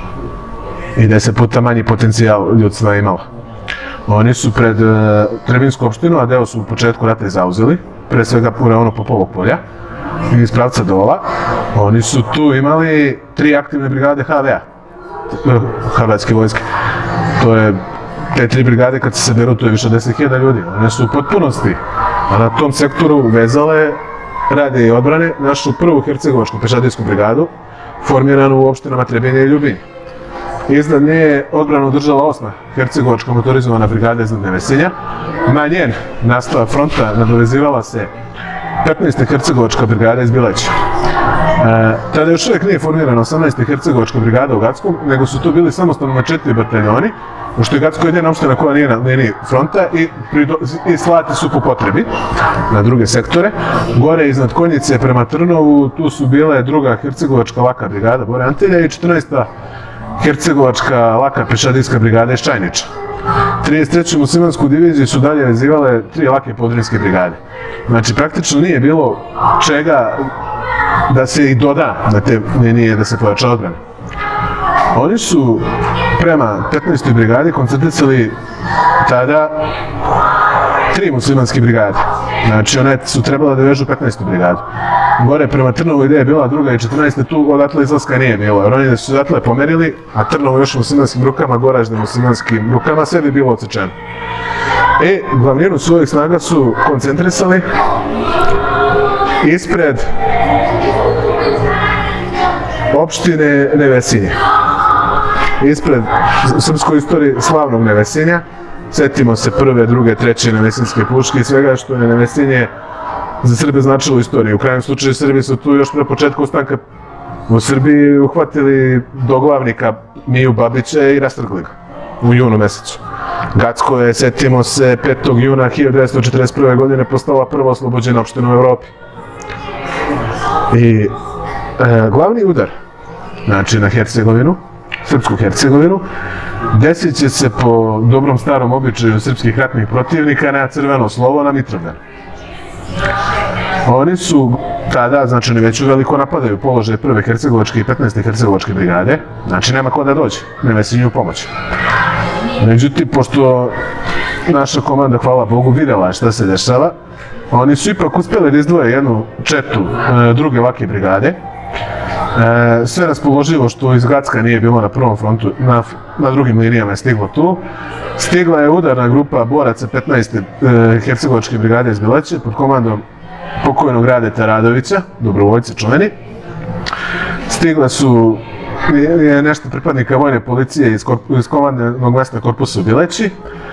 I deset puta manji potencijal ljudstva imala. Oni su pred uh, Trebinsku opštinu, a deo su u početku rata i zauzeli, pre svega u reonu Popovog polja, iz pravca Dola. Oni su tu imali tri aktivne brigade H V A, Hrvatske vojske. To je, te tri brigade kad se saberu, to je više deset hiljada ljudi. One su u potpunosti, a na tom sektoru vezale rade i odbrane našu prvu hercegovačku pešadijsku brigadu, formiranu u opštinama Trebinje i Ljubinje. Iznad nje je odbranu držala osma hercegovačka motorizovana brigada iznad Nevesinja. Na njen nastavak fronta nadovezivala se petnaesta hercegovačka brigada iz Bileća. E, tada još uvijek nije formirana osamnaesta hercegovačka brigada u Gackom, nego su to bili samostalno na četiri bataljoni, pošto je Gacko jedina opština koja nije na liniji fronta i, i slati su po potrebi na druge sektore. Gore iznad Konjice prema Trnovu, tu su bile druga hercegovačka laka brigada Bore Antilja i četrnaesta hercegovačka laka pešadijska brigada iz Čajniča. trideset treću muslimansku diviziju su dalje vezivale tri lake podrinske brigade. Znači, praktično nije bilo čega da se i doda na te linije da se pojača odbrana. Oni su prema petnaestoj brigadi koncentrisali tada tri muslimanske brigade. Znači, one su trebala da vežu petnaestu brigadu. Gore prema Trnovu gde je bila druga i četrnaesta, tu odatle izlaska nije bilo, jer oni su odatle pomerili, a Trnovo još u muslimanskim rukama, Goražde muslimanskim rukama, sve bi bilo odsečeno. E, glavninu svojih snaga su koncentrisali ispred opštine Nevesinje. Ispred srpskoj istoriji slavnog Nevesinja. Sjetimo se prve, druge, treće Nevesinjske puške i svega što je Nevesinje za Srbe značilo u istoriji. U krajnjem slučaju Srbi su tu još pre početka ustanka u Srbiji uhvatili doglavnika Miju Babića i rastrgli ga u junu mesecu. Gacko je, sjetimo se, petog juna hiljadu devetsto četrdeset prve. godine postala prva oslobođena opština u Evropi. I e, glavni udar, znači na Hercegovinu, srpsku Hercegovinu, desit će se po dobrom starom običaju srpskih ratnih protivnika na crveno slovo na Mitrovdan. Oni su tada, znači oni već uveliko napadaju položaje prve hercegovačke i petnaeste hercegovačke brigade, znači nema ko da dođe, Nevesinju u pomoć. Međutim, pošto naša komanda, hvala Bogu, videla šta se dešava, oni su ipak uspjeli da izdvoje jednu četu e, druge lake brigade. E, sve raspoloživo što iz Gacka nije bilo na prvom frontu, na, na drugim linijama je stiglo tu. Stigla je udarna grupa boraca petnaeste E, hercegovačke brigade iz Bileće pod komandom pokojnog Radeta Radovića, dobrovoljca čuveni. Stigla su je nešto pripadnika vojne policije iz, iz komandnog mesta korpusa u Bileći.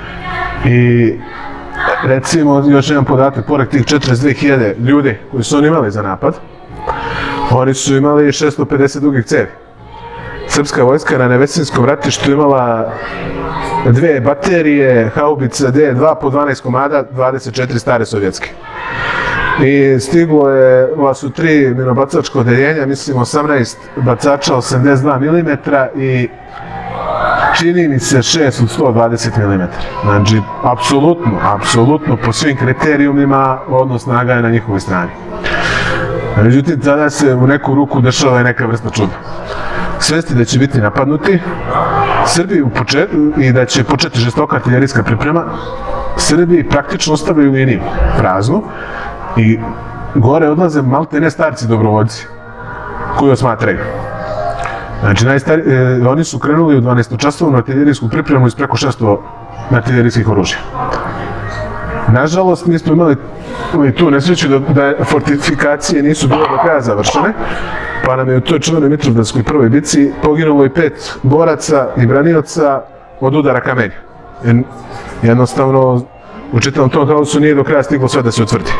I recimo, još jedan podatak, pored tih četrdeset dve hiljade ljudi koji su oni imali za napad, oni su imali šesto pedeset dugih cevi. Srpska vojska na Nevesinskom ratištu imala dve baterije, haubica D dva po dvanaest komada, dvadeset četiri stare sovjetske. I stiglo je, ova su tri minobacačka odeljenja, mislim osamnaest bacača osamdeset dva milimetra i čini mi se šest od sto dvadeset milimetara. Znači, apsolutno, apsolutno po svim kriterijumima odnos snaga je na njihovoj strani. Međutim, tada se u neku ruku dešava i neka vrsta čuda. Svesti da će biti napadnuti, Srbi u početku, i da će početi žestoka artiljerijska priprema, Srbi praktično ostavljaju liniju praznu i gore odlaze malte ne starci dobrovoljci koji osmatraju. Znači, najstari, e, oni su krenuli u dvanaestočasovnu artiljerijsku pripremu iz preko šesto artiljerijskih oružja. Nažalost, mi smo imali tu nesreću da, da fortifikacije nisu bile do kraja završene, pa nam je u toj čuvenoj Mitrovdanskoj prvoj bici poginulo i pet boraca i branioca od udara kamenja. Jednostavno, u čitavom tom haosu nije do kraja stiglo sve da se utvrdi.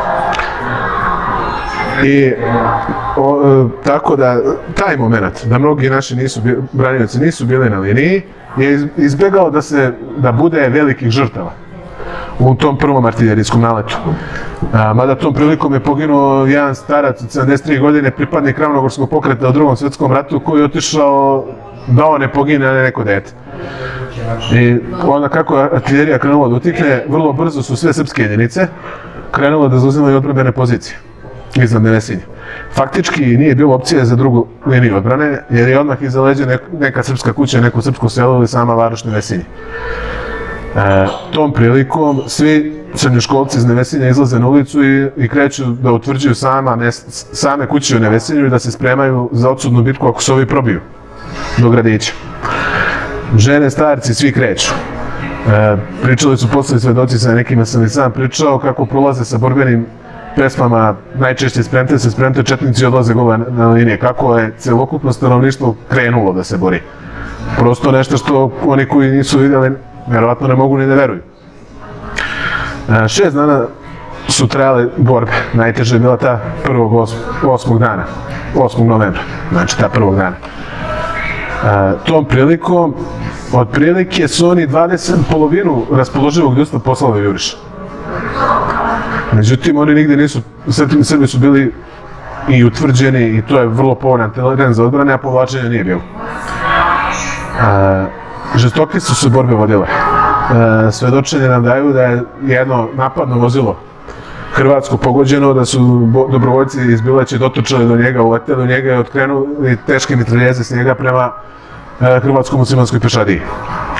I o, e, tako da taj moment, da mnogi naši nisu, branioci nisu bili na liniji, je izbjegao da se, da bude velikih žrtava u tom prvom artiljerijskom naletu. A, mada tom prilikom je poginuo jedan starac od sedamdeset tri godine, pripadnik Ravnogorskog pokreta u drugom svjetskom ratu, koji je otišao da on ne pogine, a ne neko dete. I onda kako je artiljerija krenula da utikne, vrlo brzo su sve srpske jedinice krenule da zauzimaju odbrambene pozicije iznad Nevesinja. Faktički nije bilo opcije za drugu liniju odbrane, jer je odmah iza leđa neka srpska kuća, neko srpsko selo ili sama varoš Nevesinje. E, tom prilikom svi srednjoškolci iz Nevesinja izlaze na ulicu i, i kreću da utvrđuju sama, ne, same kuće u Nevesinju i da se spremaju za odsudnu bitku ako se ovi probiju do gradića. Žene, starci, svi kreću. E, pričali su posle svedoci, sa nekima sam i sam pričao kako prolaze sa borbenim pesmama, najčešće spremte se, spremte, četnici odlaze gole na linije, kako je celokupno stanovništvo krenulo da se bori. Prosto nešto što oni koji nisu vidjeli, vjerovatno ne mogu ni da veruju. E, šest dana su trajale borbe, najteže je bila ta prvog osmog dana, osmog novembra, znači ta prvog dana. E, tom prilikom, otprilike su oni dvadeset, polovinu raspoloživog ljudstva poslali u juriš. Međutim, oni nigdje nisu, Srbi su bili i utvrđeni i to je vrlo povoljan teren za odbrane, a povlačenja nije bilo. E, žestoke su se borbe vodile. E, svedočenje nam daju da je jedno napadno vozilo hrvatsko pogođeno, da su dobrovoljci iz Bileće dotočali do njega, uleteli u njega i otkrenuli teške mitraljeze s njega prema e, hrvatsko-muslimanskoj pešadiji.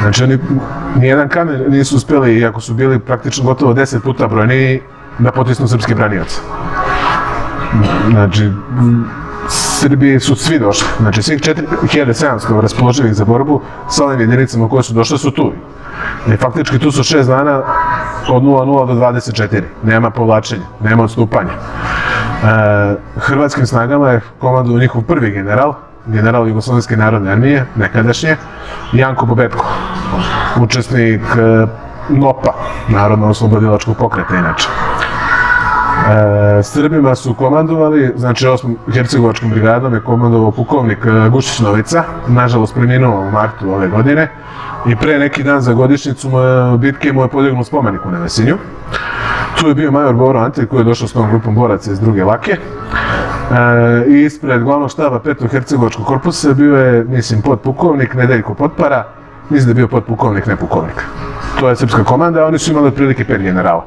Znači, oni nijedan kamen nisu uspjeli, iako su bili praktično gotovo deset puta brojniji, da potisnu srpski branioci. Znači, Srbiji su svi došli. Znači, svih četiri hiljade sedamsto raspoloživih za borbu sa ovim jedinicama koje su došle su tu. I faktički tu su šest dana od nula nula do dvadeset četiri. Nema povlačenja, nema odstupanja. E, hrvatskim snagama je komandovao njihov prvi general, general Jugoslovenske narodne armije, nekadašnje, Janko Bobetko, učesnik e, N O P-a, Narodno-oslobodilačkog pokreta inače. E, Srbima su komandovali, znači osmom hercegovačkom brigadom je komandovao pukovnik Gušić Novica, nažalost preminuo u martu ove godine, i pre neki dan za godišnjicu bitke mu je podignut spomenik u Nevesinju. Tu je bio major Boro Ante koji je došao s tom grupom boraca iz druge lake. E, I ispred glavnog štaba petog hercegovačkog korpusa bio je, mislim, podpukovnik Nedeljko Potpara, mislim da je bio podpukovnik, ne pukovnik. To je srpska komanda, a oni su imali otprilike pet generala.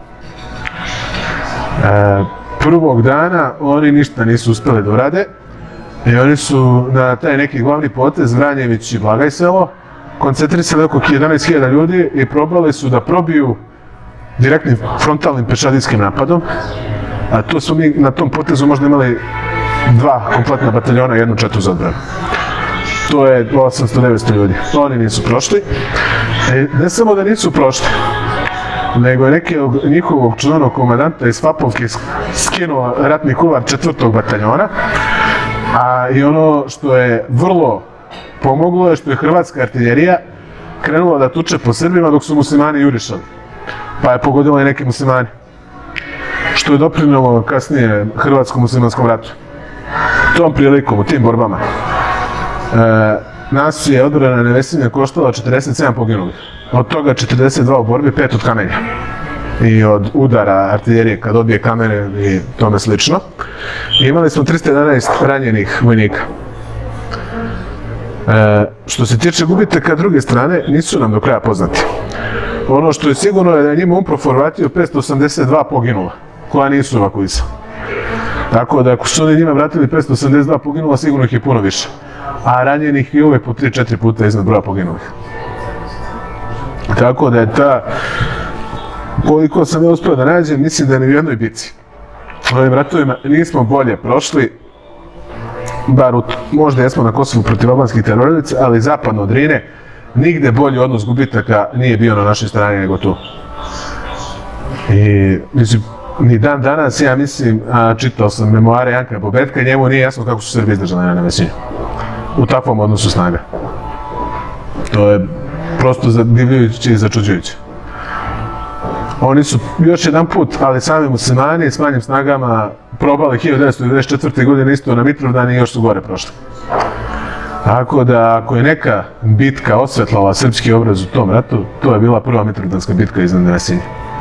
E, prvog dana oni ništa nisu uspjeli da urade i oni su na taj neki glavni potez Vranjević i Blagaj selo koncentrisali oko jedanaest hiljada ljudi i probali su da probiju direktnim frontalnim pešadijskim napadom, a to smo mi na tom potezu možda imali dva kompletna bataljona i jednu četu za odbranu. To je osamsto do devetsto ljudi. Oni nisu prošli. E, ne samo da nisu prošli, nego je neki njihovog članog komandanta iz Fapovke skinuo ratni kuvar četvrtog bataljona, a i ono što je vrlo pomoglo je što je hrvatska artiljerija krenula da tuče po Srbima dok su muslimani jurišali, pa je pogodila i neki muslimani, što je doprinelo kasnije hrvatskom muslimanskom ratu. Tom prilikom, u tim borbama, e, nas je odbrana Nevesinja koštala četrdeset sedam poginulih, od toga četrdeset dva u borbi, pet od kamenja i od udara artiljerije kad odbije kamene i tome slično. I imali smo trista jedanaest ranjenih vojnika. E, što se tiče gubitaka druge strane, nisu nam do kraja poznati. Ono što je sigurno je da je njima UNPROFOR vratio petsto osamdeset dva poginula, koja nisu evakuisala. Tako da ako su oni njima vratili petsto osamdeset dva poginula, sigurno ih je puno više. A ranjenih je uvek po tri četiri puta iznad broja poginulih. Tako da je ta, koliko sam ja uspio da nađem, mislim da ni u jednoj bici u ovim ratovima nismo bolje prošli, bar možda jesmo na Kosovu protiv albanskih terorica, ali zapadno od Drine nigde bolji odnos gubitaka nije bio na našoj strani nego tu. I mislim, ni dan danas, ja mislim, a, čitao sam memoare Janka Bobetka, njemu nije jasno kako su Srbi izdržali na Nevesinju u takvom odnosu snaga. To je prosto zadivljujuće i začuđujuće. Oni su još jedan put, ali sami muslimani s manjim snagama probali hiljadu devetsto devedeset četvrte. godine isto na Mitrovdan i još su gore prošli. Tako da ako je neka bitka osvetlala srpski obraz u tom ratu, to je bila prva Mitrovdanska bitka iznad Nevesinja.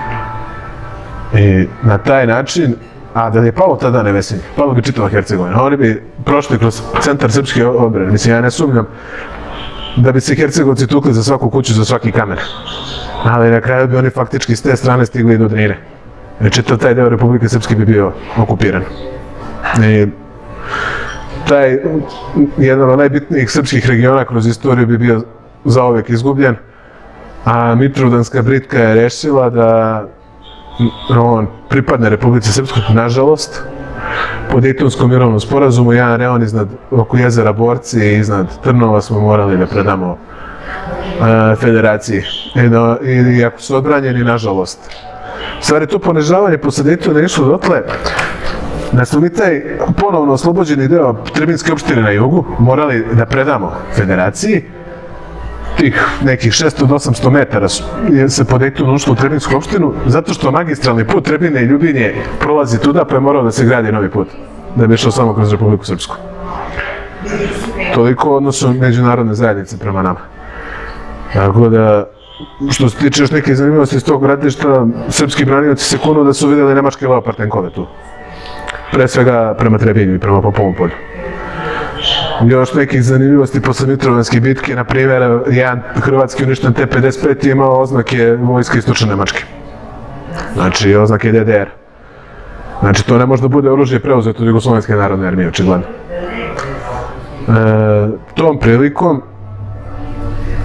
I na taj način, a da je palo tada Nevesinje, palo bi čitava Hercegovina, oni bi prošli kroz centar srpske odbrane. Mislim, ja ne sumnjam da bi se Hercegovci tukli za svaku kuću, za svaki kamen. Ali na kraju bi oni faktički s te strane stigli do Drine. Čitav taj deo Republike Srpske bi bio okupiran. I taj jedan od najbitnijih srpskih regiona kroz istoriju bi bio zauvek izgubljen, a Mitrovdanska bitka je rešila da on pripadne Republici Srpskoj, nažalost. Po Dejtonskom mirovnom sporazumu, jedan reon iznad oko jezera Borci i iznad Trnova smo morali da predamo e, federaciji. I, da, i ako su odbranjeni, nažalost. Stvari, to ponižavanje posle Dejtona je išlo dotle da smo mi taj ponovno oslobođeni deo Trebinske opštine na jugu morali da predamo federaciji. Tih nekih šesto do osamsto metara se po Dejtonu ušlo u Trebinsku opštinu, zato što magistralni put Trebinje i Ljubinje prolazi tuda, pa je morao da se gradi novi put, da bi išao samo kroz Republiku Srpsku. Toliko odnosu međunarodne zajednice prema nama. Tako da, što se tiče još neke zanimljivosti iz tog ratišta, srpski branioci se kunu da su vidjeli nemačke Leopard tenkove tu. Pre svega prema Trebinju i prema Popovom polju. Još nekih zanimljivosti posle Mitrovdanske bitke, na primjer, jedan hrvatski uništen T pedeset pet je imao oznake vojske istočne Nemačke. Znači, oznake D D R. Znači, to ne može da bude oružje preuzeto od Jugoslovenske narodne armije, očigledno. E, tom prilikom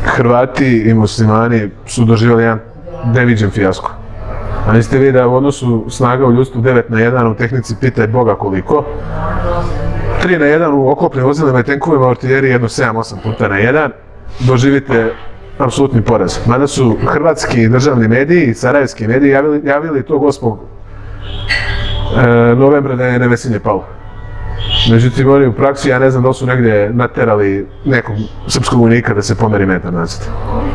Hrvati i muslimani su doživjeli jedan neviđen fijasko. A niste vi da u odnosu snaga u ljudstvu devet na jedan, u tehnici pitaj Boga koliko, tri na jedan u oklopnim vozilima i tenkovima u artiljeriji jedno sedam osam puta na jedan, doživite apsolutni poraz. Mada su hrvatski državni mediji i sarajevski mediji javili, javili tog osmog e, novembra da je Nevesinje palo. Međutim, oni u praksi, ja ne znam da li su negdje naterali nekog srpskog vojnika da se pomeri metar nazad.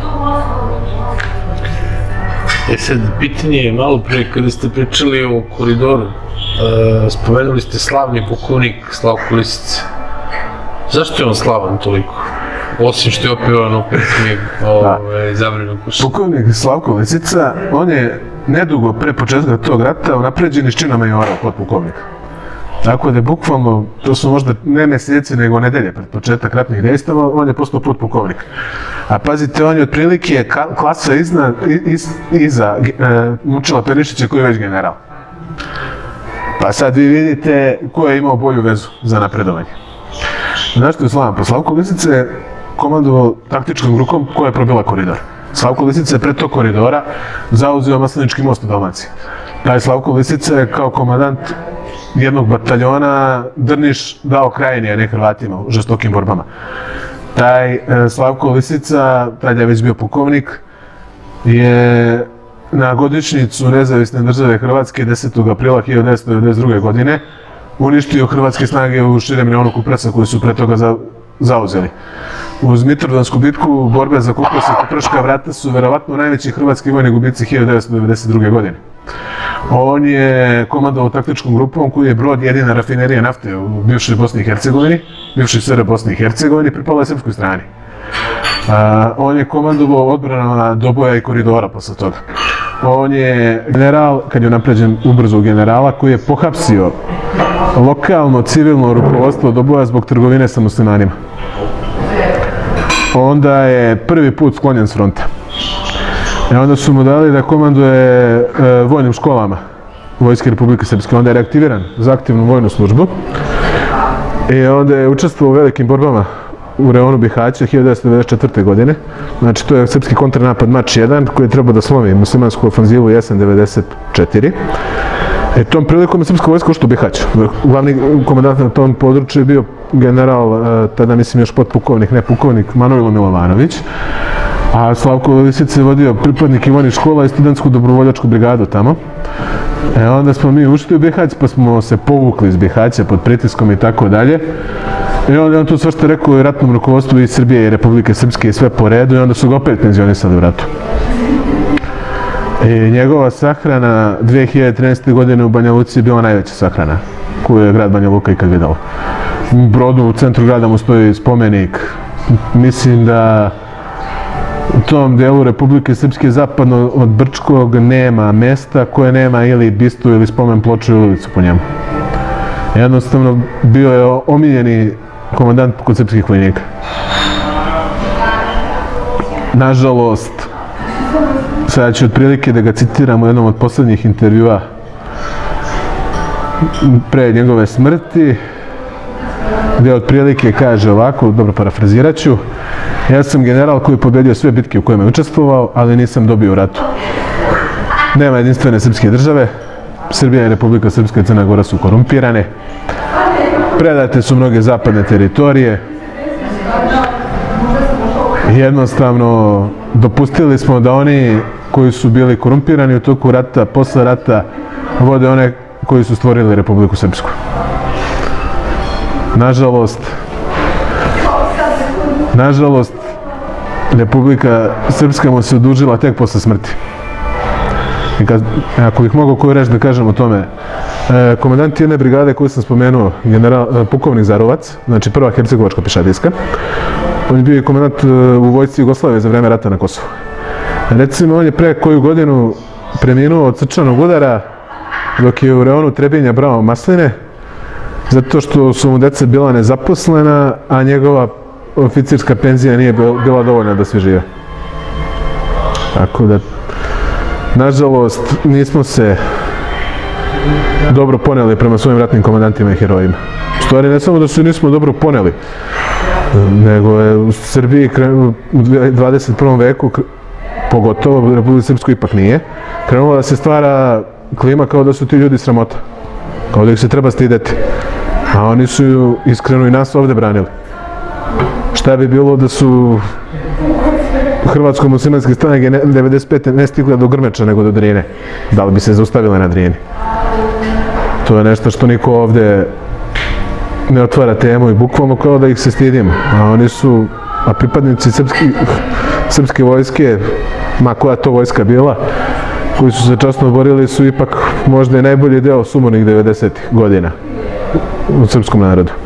E sad, pitanje je malo pre kada ste pričali o koridoru, e, spomenuli ste slavni pukovnik Slavko Lisica. Zašto je on slavan toliko? Osim što je opevan u pesmi ove, Zabranu kuša. Pukovnik Slavko Lisica, on je nedugo pre početka tog rata unapređen iz čina majora kod pukovnika. Tako da je bukvalno, to su možda ne mjeseci nego nedelje pred početak ratnih dejstava, on je postao potpukovnik. A pazite, on je otprilike klasa izna, iz, iza e, Mučila Perišića koji je već general. Pa sad vi vidite ko je imao bolju vezu za napredovanje. Znaš što je slavan? Pa Slavko Lisica je komandovao taktičkom grupom koja je probila koridor. Slavko Lisica je pred tog koridora zauzeo Maslenički most u Dalmaciji. Taj Slavko Lisica je kao komandant jednog bataljona Drniš dao Krajini, a ne Hrvatima u žestokim borbama. Taj e, Slavko Lisica, tada je već bio pukovnik, je na godišnjicu Nezavisne države Hrvatske desetog aprila hiljadu devetsto devedeset druge. godine uništio hrvatske snage u širem reonu Kupresa koji su pre toga za, zauzeli. Uz Mitrovdansku bitku borbe za Kupres i Kupreška vrata su verovatno najveći hrvatski vojni gubici hiljadu devetsto devedeset druge. godine. On je komandovao taktičkom grupom koji je brod jedina rafinerija nafte u bivšoj Bosni i Hercegovini, bivšoj S R B Bosni i Hercegovini, pripala je srpskoj strani. A, on je komandovao odbranama Doboja i koridora posle toga. On je general, kad je napređen ubrzo u generala, koji je pohapsio lokalno civilno rukovodstvo Doboja zbog trgovine sa muslimanima. Onda je prvi put sklonjen s fronta. I onda su mu dali da komanduje e, vojnim školama Vojske Republike Srpske. Onda je reaktiviran za aktivnu vojnu službu. I onda je učestvovao u velikim borbama u reonu Bihaća hiljadu devetsto devedeset četvrte. godine. Znači, to je srpski kontranapad Mač jedan koji je trebao da slomi muslimansku ofanzivu Jesen devedeset četiri. E, tom prilikom je srpska vojska ušla u Bihać. Glavni komandant na tom području je bio general, e, tada mislim još potpukovnik, ne pukovnik, Manojlo Milovanović. A Slavko Lisica je vodio pripadnike vojnih škola i studentsku dobrovoljačku brigadu tamo. E onda smo mi ušli u Bihać, pa smo se povukli iz Bihaća pod pritiskom i tako dalje. I onda je on tu svašta rekao i ratnom rukovodstvu i Srbije i Republike Srpske i sve po redu i onda su ga opet penzionisali u ratu. I njegova sahrana dve hiljade trinaeste. godine u Banja Luci je bila najveća sahrana koju je grad Banja Luka ikad vidao. U Brodu u centru grada mu stoji spomenik. Mislim da u tom delu Republike Srpske zapadno od Brčkog nema mesta koje nema ili bistu ili spomen ploču ili ulicu po njemu. Jednostavno bio je omiljeni komandant kod srpskih vojnika. Nažalost, sada ću otprilike da ga citiram u jednom od posljednjih intervjua pre njegove smrti, gdje otprilike kaže ovako, dobro parafrazirat ću: ja sam general koji je pobedio sve bitke u kojima je učestvovao, ali nisam dobio u ratu. Nema jedinstvene srpske države, Srbija i Republika Srpska i Crna Gora su korumpirane, predate su mnoge zapadne teritorije, jednostavno dopustili smo da oni koji su bili korumpirani u toku rata, posle rata, vode one koji su stvorili Republiku Srpsku. Nažalost, nažalost, Republika Srpska mu se odužila tek posle smrti. I kad, ako bih mogao koju reč da kažem o tome, e, komandant jedne brigade koju sam spomenuo, general, pukovnik Zarovac, znači prva hercegovačka pešadijska, on je bio i komandant u vojsci Jugoslavije za vreme rata na Kosovu. Recimo, on je pre koju godinu preminuo od srčanog udara dok je u reonu Trebinja brao masline, zato što su mu deca bila nezaposlena, a njegova oficirska penzija nije bila dovoljna da svi žive. Tako da, nažalost, nismo se dobro poneli prema svojim ratnim komandantima i herojima. U stvari, ne samo da se nismo dobro poneli, nego je u Srbiji u dvadeset prvom veku, pogotovo u Republici Srpskoj ipak nije, krenula da se stvara klima kao da su ti ljudi sramota, kao da ih se treba stideti, a oni su iskreno i nas ovde branili. Šta bi bilo da su hrvatsko-muslimanske snage devedeset pete ne stigle do Grmeča nego do Drine? Da li bi se zaustavile na Drini? To je nešto što niko ovde ne otvara temu i bukvalno kao da ih se stidimo. A oni su, a pripadnici srpske vojske, ma koja to vojska bila, koji su se časno borili su ipak možda i najbolji deo sumornih devedesetih godina u srpskom narodu.